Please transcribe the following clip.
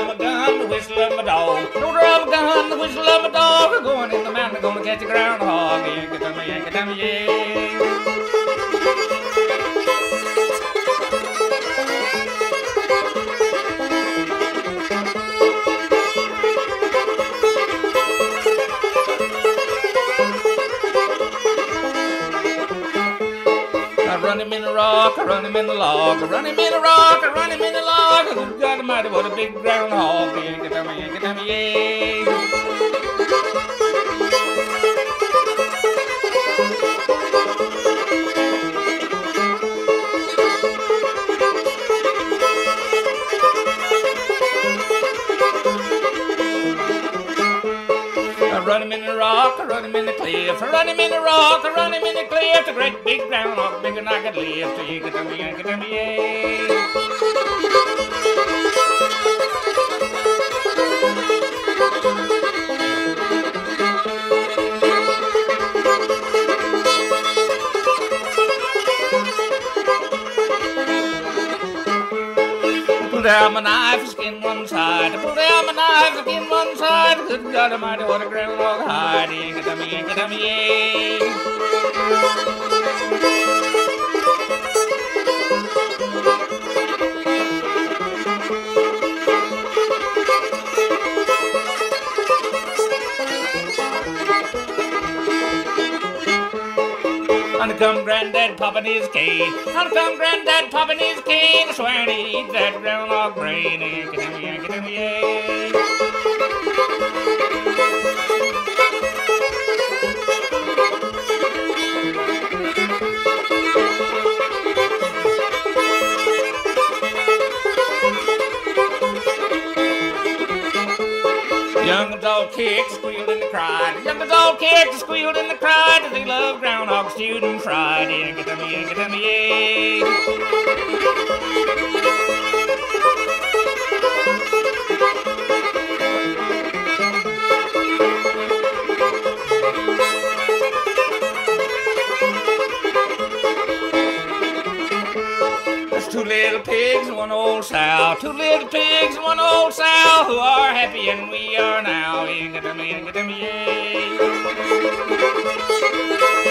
drum a gun, the whistle of my dog. No drum a gun, the whistle of my dog. We're going in the mountain, gonna catch a groundhog. Yankee tummy, yeah. I run him in the rock, I run him in the log, I run him in the rock, I run him in the log. Good God Almighty, what a big groundhog! Yankee tummy, yeah. I run him in the rock, I run him in the cliff, I run him in the rock, I run him in the cliff. The great big groundhog, bigger than I could lift. Yankee tummy, yeah. Pull down my knife, skin one side. Pull down my knife, skin one side. Good God Almighty, what a groundhog hide. Yankee tummy, yeah. On come Granddad popping his cane. On come Granddad popping his cane. Swearing he eats that groundhog brain. Yankee tummy, yeah. Young'uns all kicked, squealed, and cried. Young'uns all kicked, squealed, and cried. Cause they love groundhog stewed and fried. Yankee tummy, yeah. There's two little pigs and one old sow. Two little pigs and one old sow who are happy and we are now. Yankee tummy, yeah.